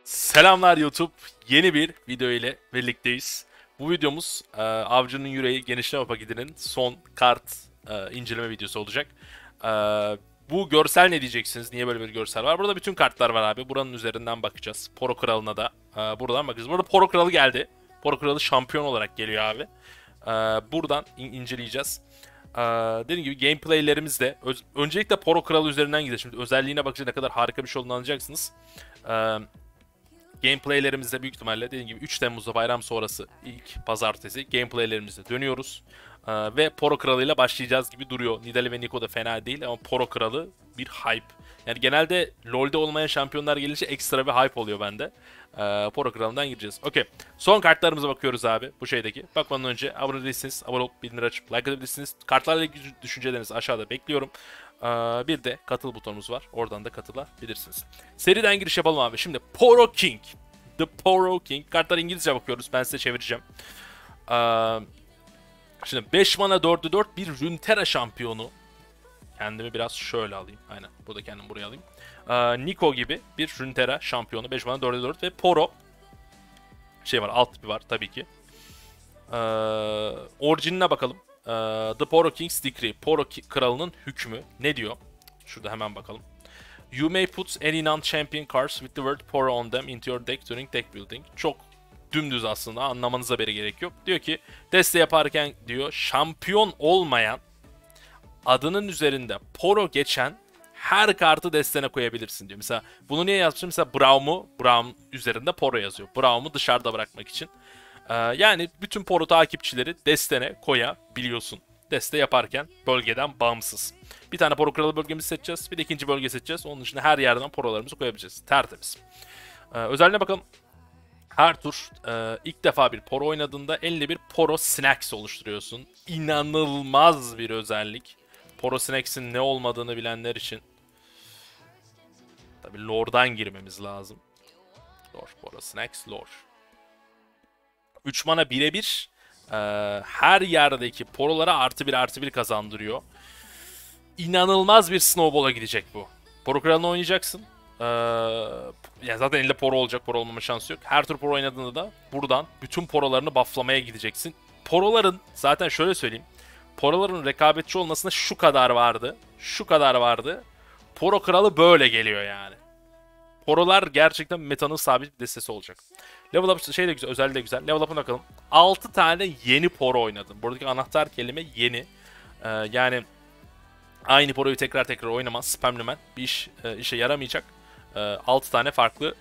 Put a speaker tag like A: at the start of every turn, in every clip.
A: Selamlar YouTube. Yeni bir video ile birlikteyiz. Bu videomuz Avcının Yüreği Genişleme Paketi'nin son kart inceleme videosu olacak. E, Bu görsel ne diyeceksiniz? Niye böyle bir görsel var? Burada bütün kartlar var abi. Buranın üzerinden bakacağız. Poro Kralı'na da buradan bakacağız. Burada Poro Kralı geldi. Poro Kralı şampiyon olarak geliyor abi. Buradan inceleyeceğiz. Dediğim gibi gameplaylerimiz de öncelikle Poro Kralı üzerinden gideceğiz. Şimdi özelliğine bakınca ne kadar harika bir şey olduğunu anlayacaksınız. Gameplaylerimizde büyük ihtimalle dediğim gibi 3 Temmuz'da bayram sonrası ilk pazartesi gameplaylerimizde dönüyoruz. Ve Poro Kralı ile başlayacağız gibi duruyor. Nidalee ve Neeko da fena değil ama Poro Kralı bir hype. Yani genelde LoL'de olmayan şampiyonlar gelince ekstra bir hype oluyor bende. Poro Kralı'ndan gireceğiz. Okey. Son kartlarımıza bakıyoruz abi bu şeydeki. Bakmadan önce abone değilseniz abone olup bildirimleri açıp like atabilirsiniz. Kartlarla ilgili düşüncelerinizi aşağıda bekliyorum. Bir de katıl butonumuz var. Oradan da katılabilirsiniz. Seriden giriş yapalım abi. Şimdi Poro King. The Poro King. Kartlar İngilizce bakıyoruz. Ben size çevireceğim. Şimdi 5 mana 4'ü 4 bir Runeterra şampiyonu. Kendimi biraz şöyle alayım. Aynen. Burada kendimi buraya alayım. Neeko gibi bir Runeterra şampiyonu. 5 mana 4'e 4 ve Poro. Şey var. Alt tipi var tabii ki. Orijinine bakalım. The Poro King's Decree. Poro Kralı'nın hükmü. Ne diyor? Şurada hemen bakalım. You may put any non-champion cards with the word Poro on them into your deck during deck building. Çok dümdüz aslında, anlamanıza bile gerek yok. Diyor ki deste yaparken diyor şampiyon olmayan, adının üzerinde Poro geçen her kartı destene koyabilirsin diyor. Mesela bunu niye yazmışım? Mesela Braum üzerinde Poro yazıyor. Braum'u dışarıda bırakmak için. Yani bütün Poro takipçileri destene koyabiliyorsun. Deste yaparken bölgeden bağımsız. Bir tane Poro Kralı bölgemizi seçeceğiz. Bir de ikinci bölge seçeceğiz. Onun dışında her yerden Poro'larımızı koyabileceğiz. Tertemiz. Özelliğine bakalım. Her tur ilk defa bir Poro oynadığında 51 Poro Snacks oluşturuyorsun. İnanılmaz bir özellik. Poro Snacks'in ne olmadığını bilenler için. Tabi lore'dan girmemiz lazım. Lore, Poro Snacks, lore. 3 mana birebir her yerdeki Poro'lara +1/+1 kazandırıyor. İnanılmaz bir snowball'a gidecek bu. Poro Kralı'nı oynayacaksın. Yani zaten elinde Poro olacak. Poro olmama şansı yok. Her tur Poro oynadığında da buradan bütün Poro'larını bufflamaya gideceksin. Poro'ların zaten şöyle söyleyeyim. Poro'ların rekabetçi olmasına şu kadar vardı. Şu kadar vardı. Poro Kralı böyle geliyor yani. Poro'lar gerçekten metanın sabit bir destesi olacak. Level up şey de güzel, özelliği de güzel. Level up'a bakalım. 6 tane yeni Poro oynadım. Buradaki anahtar kelime yeni. Yani aynı Poro'yu tekrar oynaman, spamlemen bir işe yaramayacak. 6 tane farklı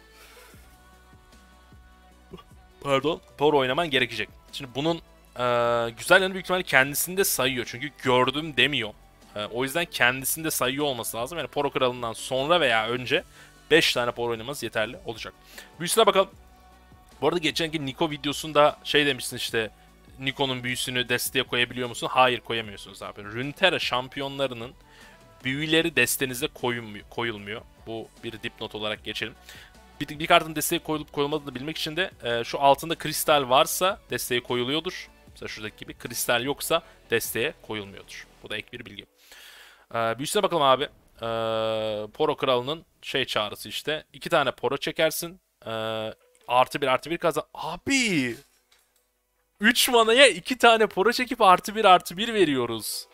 A: Poro oynaman gerekecek. Şimdi bunun güzel yanı büyük ihtimalle kendisinde sayıyor. Çünkü gördüm demiyor. O yüzden kendisinde sayıyor olması lazım. Yani Poro Kralı'ndan sonra veya önce 5 tane Poro oynamanız yeterli olacak. Büyüsüne bakalım. Bu arada geçenki Neeko videosunda şey demişsin işte, Neeko'nun büyüsünü desteye koyabiliyor musun? Hayır, koyamıyorsunuz abi. Runeterra şampiyonlarının büyüleri destenize koyulmuyor. Bu bir dipnot olarak geçelim. Bir kartın desteğe koyulup koyulmadığını bilmek için de şu altında kristal varsa desteğe koyuluyordur. Mesela şuradaki gibi kristal yoksa desteğe koyulmuyordur. Bu da ek bir bilgi. Büyüsüne bakalım abi. Poro Kralı'nın şey çağrısı işte. 2 tane Poro çekersin. +1/+1 kazan. Abi! 3 manaya 2 tane Poro çekip +1/+1 veriyoruz.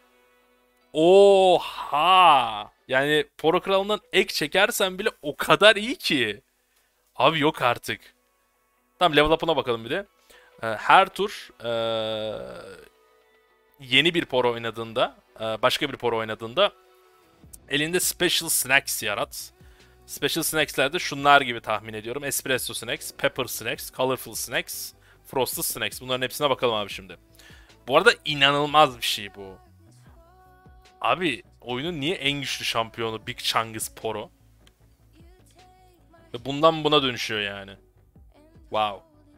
A: Oha! Yani Poro Kralı'ndan ek çekersen bile o kadar iyi ki. Abi yok artık. Tamam, level up'ına bakalım bir de. Her tur yeni bir Poro oynadığında, başka bir Poro oynadığında elinde Special Snacks yarat. Special Snacks'ler de şunlar gibi tahmin ediyorum. Espresso Snacks, Pepper Snacks, Colorful Snacks, Frosted Snacks. Bunların hepsine bakalım abi şimdi. Bu arada inanılmaz bir şey bu. Abi oyunun niye en güçlü şampiyonu Big Chungus Poro? Ve bundan buna dönüşüyor yani. Wow.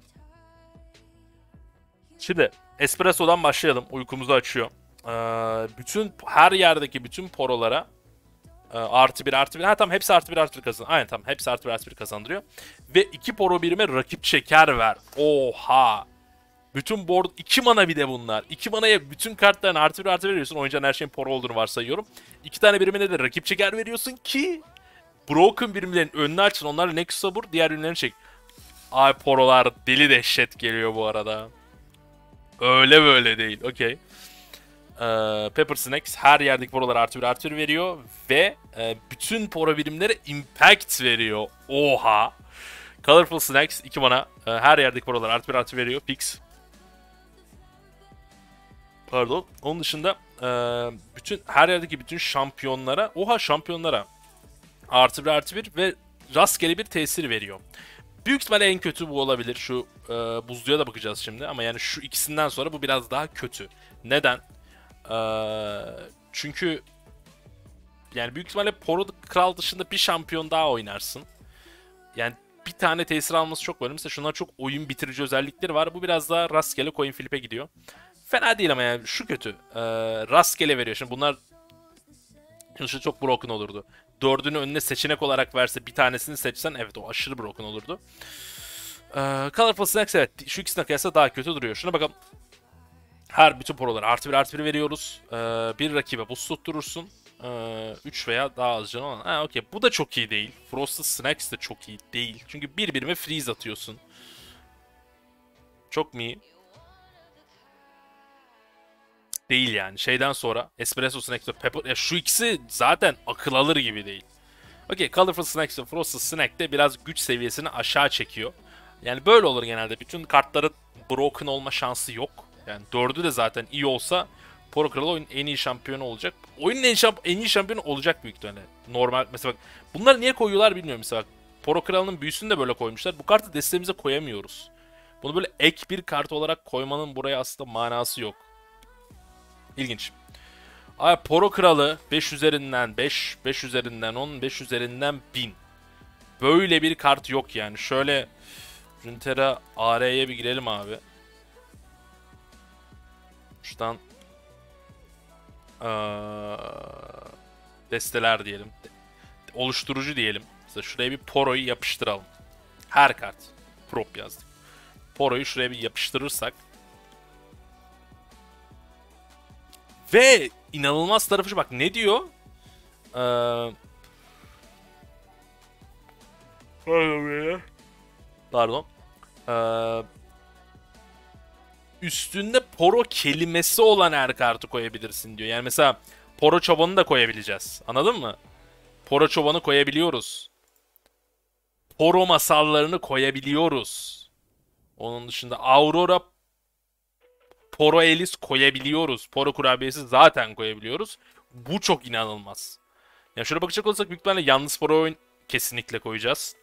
A: Şimdi Espresso'dan başlayalım. Uykumuzu açıyor. Bütün her yerdeki bütün Poro'lara +1/+1. Ha tamam, hepsi +1/+1 kazanıyor. Aynen tamam, hepsi +1/+1 kazandırıyor. Ve 2 Poro birime rakip çeker ver. Oha. Bütün board 2 mana bir de bunlar. 2 manaya bütün kartlarını +1/+1 veriyorsun. Oynayacağın her şeyin Poro olduğunu varsayıyorum. 2 tane birimine de rakip çeker veriyorsun ki Broken birimlerin önünü açın, onlarla Nexus'a vur, diğer ürünlerini çek. Ay porolar deli dehşet geliyor bu arada. Öyle böyle değil. Okey. Pepper Snacks her yerdeki porolara +1/+1 veriyor ve bütün poro birimlere impact veriyor. Oha. Colorful Snacks 2 mana her yerdeki porolara +1/+1 veriyor. Pix. Pardon. Onun dışında bütün her yerdeki bütün şampiyonlara, şampiyonlara +1/+1 ve rastgele bir tesir veriyor. Büyük ihtimalle en kötü bu olabilir. Şu buzluya da bakacağız şimdi ama yani şu ikisinden sonra bu biraz daha kötü. Neden? Çünkü yani büyük ihtimalle Poro Kral dışında bir şampiyon daha oynarsın. Yani bir tane tesir alması çok var. Mesela şunlar çok oyun bitirici özellikleri var. Bu biraz daha rastgele coin flip'e gidiyor. Fena değil ama yani şu kötü. Rastgele veriyor. Şimdi bunlar şu çok broken olurdu. Dördünü önüne seçenek olarak verse bir tanesini seçsen evet o aşırı broken olurdu. Colorful Snacks evet şu ikisine kıyasla daha kötü duruyor. Şuna bakalım. Her bütün porolara +1/+1 veriyoruz. Bir rakibe boost tutturursun. 3 veya daha az canı olan. Okey. Bu da çok iyi değil. Frosted Snacks de çok iyi değil. Çünkü bir birime freeze atıyorsun. Çok mu iyi? Değil yani. Şeyden sonra Espresso Snacks ve Pepper... Ya şu ikisi zaten akıl alır gibi değil. Okey. Colorful Snacks ve Frosted Snack de biraz güç seviyesini aşağı çekiyor. Yani böyle olur genelde. Bütün kartların broken olma şansı yok. Yani dördü de zaten iyi olsa Poro Kralı oyunun en iyi şampiyonu olacak. Oyunun en iyi şampiyonu olacak büyük ihtimalle. Normal mesela bak bunları niye koyuyorlar bilmiyorum mesela. Bak, Poro Kralı'nın büyüsünü de böyle koymuşlar. Bu kartı destemize koyamıyoruz. Bunu böyle ek bir kart olarak koymanın buraya aslında manası yok. İlginç. Abi Poro Kralı 5 üzerinden 5, 5 üzerinden 10, 5 üzerinden 1000. Böyle bir kart yok yani. Şöyle Runeterra AR'ye bir girelim abi. Şuradan desteler diyelim. Oluşturucu diyelim. Mesela şuraya bir Poro'yu yapıştıralım. Her kart. Prop yazdık. Poro'yu şuraya bir yapıştırırsak. Ve inanılmaz tarafı şu bak ne diyor? Pardon. Üstünde Poro kelimesi olan her kartı koyabilirsin diyor. Yani mesela Poro Çoban'ı da koyabileceğiz. Anladın mı? Poro Çoban'ı koyabiliyoruz. Poro masallarını koyabiliyoruz. Onun dışında Aurora Poro Elis koyabiliyoruz. Poro kurabiyesi zaten koyabiliyoruz. Bu çok inanılmaz. Yani şöyle bakacak olursak büyük ihtimalle yalnız Poro oyun kesinlikle koyacağız.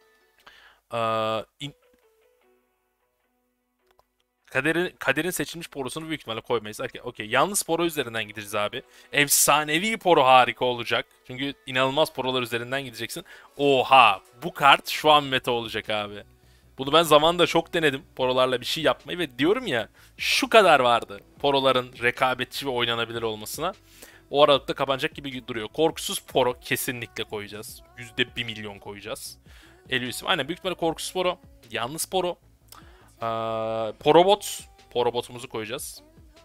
A: Kaderin seçilmiş porosunu büyük ihtimalle koymayız. Okey. Yalnız poro üzerinden gideriz abi. Efsanevi poro harika olacak. Çünkü inanılmaz porolar üzerinden gideceksin. Oha! Bu kart şu an meta olacak abi. Bunu ben zamanında çok denedim. Porolarla bir şey yapmayı ve diyorum ya şu kadar vardı. Poroların rekabetçi ve oynanabilir olmasına. O aralıkta kapanacak gibi duruyor. Korkusuz poro kesinlikle koyacağız. %1 milyon koyacağız. Elius'um. Aynen büyük ihtimalle korkusuz poro. Yalnız poro. Porobot. Porobotumuzu koyacağız.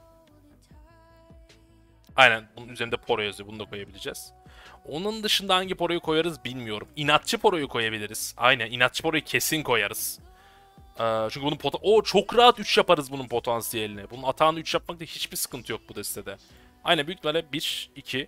A: Aynen bunun üzerinde Poro yazıyor. Bunu da koyabileceğiz. Onun dışında hangi Poro'yu koyarız bilmiyorum. İnatçı Poro'yu koyabiliriz. Aynen inatçı Poro'yu kesin koyarız. Çünkü bunun çok rahat 3 yaparız bunun potansiyelini. Bunun atağını 3 yapmakta hiçbir sıkıntı yok bu destede. Aynen büyük ihtimalle 1, 2,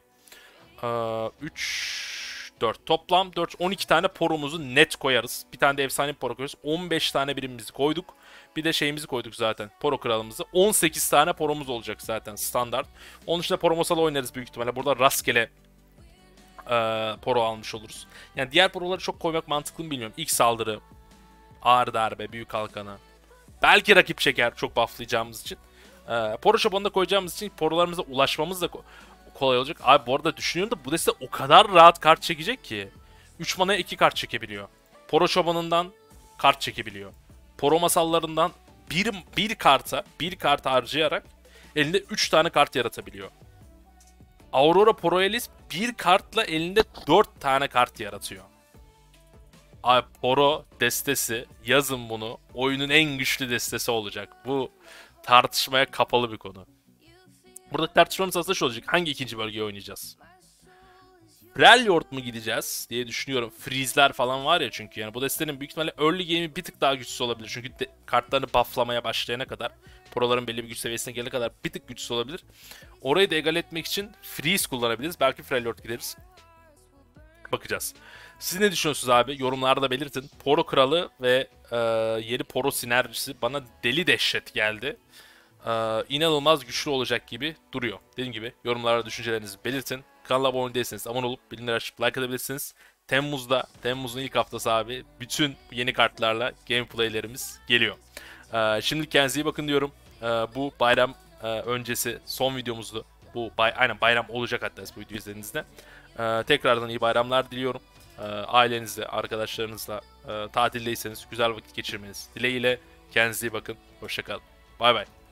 A: 3, 4. Toplam 4, 12 tane Poro'muzu net koyarız. Bir tane de efsane Poro koyarız. 15 tane birimimizi koyduk. Bir de şeyimizi koyduk zaten. Poro kralımızı. 18 tane poromuz olacak zaten standart. Onun dışında Poro Masal oynarız büyük ihtimalle. Burada rastgele Poro almış oluruz. Yani diğer Poro'ları çok koymak mantıklı mı bilmiyorum. İlk saldırı, ağır darbe, büyük halkanı. Belki rakip çeker çok bufflayacağımız için. Poro Çoban'ı da koyacağımız için Poro'larımıza ulaşmamız da kolay olacak. Abi bu arada düşünüyorum da bu deste o kadar rahat kart çekecek ki. 3 manaya 2 kart çekebiliyor. Poro Çoban'ından kart çekebiliyor. Poro masallarından bir kart harcayarak elinde 3 tane kart yaratabiliyor. Aurora Poroelis bir kartla elinde 4 tane kart yaratıyor. Abi Poro destesi yazın bunu oyunun en güçlü destesi olacak. Bu tartışmaya kapalı bir konu. Burada tartışmamız aslında şu olacak. Hangi ikinci bölgeyi oynayacağız? Freljord mu gideceğiz diye düşünüyorum. Freeze'ler falan var ya çünkü. Yani bu destenin büyük ihtimalle early game'i bir tık daha güçsüz olabilir. Çünkü kartlarını bufflamaya başlayana kadar, proların belli bir güç seviyesine gelene kadar bir tık güçsüz olabilir. Orayı da egal etmek için Freeze kullanabiliriz. Belki Freljord gideriz. Bakacağız. Siz ne düşünüyorsunuz abi? Yorumlarda belirtin. Poro Kralı ve yeni Poro sinerjisi bana deli dehşet geldi. İnanılmaz güçlü olacak gibi duruyor. Dediğim gibi yorumlarda düşüncelerinizi belirtin. Kanala abone değilseniz abone olup bildirimleri açıp like atabilirsiniz. Temmuz'un ilk haftası abi bütün yeni kartlarla gameplaylerimiz geliyor. Şimdi kendinize iyi bakın diyorum. Bu bayram öncesi son videomuzdu. Aynen bayram olacak hatta bu videoyu izlediğinizde. Tekrardan iyi bayramlar diliyorum. Ailenizle, arkadaşlarınızla tatildeyseniz güzel vakit geçirmeniz dileğiyle. Kendinize iyi bakın. Hoşçakalın. Bay bay.